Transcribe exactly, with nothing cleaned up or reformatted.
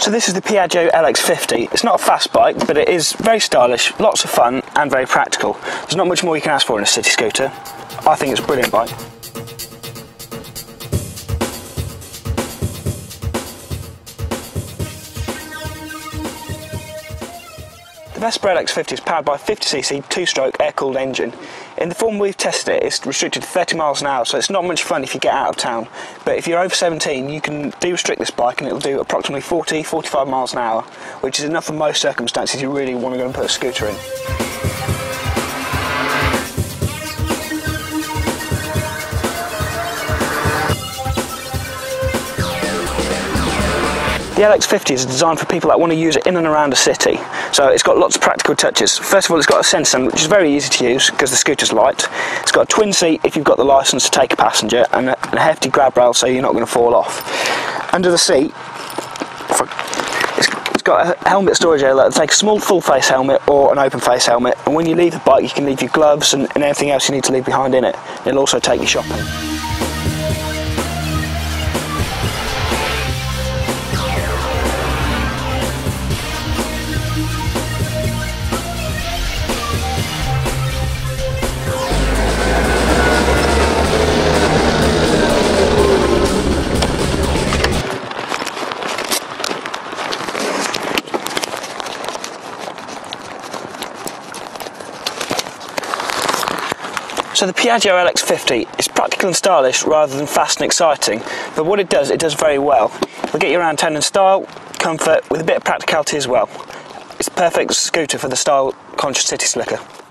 So this is the Piaggio L X fifty. It's not a fast bike, but it is very stylish, lots of fun and very practical. There's not much more you can ask for in a city scooter. I think it's a brilliant bike. The Vespa L X fifty is powered by a fifty c c two-stroke air-cooled engine. In the form we've tested it, it's restricted to thirty miles an hour, so it's not much fun if you get out of town. But if you're over seventeen, you can de-restrict this bike and it'll do approximately forty to forty-five miles an hour, which is enough for most circumstances you really want to go and put a scooter in. The L X fifty is designed for people that want to use it in and around a city, so it's got lots of practical touches. First of all, it's got a sensor stand, which is very easy to use because the scooter's light. It's got a twin seat if you've got the licence to take a passenger, and a, and a hefty grab rail so you're not going to fall off. Under the seat, it's, it's got a helmet storage area that'll take a small full face helmet or an open face helmet, and when you leave the bike you can leave your gloves and, and everything else you need to leave behind in it. It'll also take you shopping. So the Piaggio L X fifty is practical and stylish rather than fast and exciting, but what it does, it does very well. It'll get you around town in style, comfort, with a bit of practicality as well. It's a perfect scooter for the style-conscious city slicker.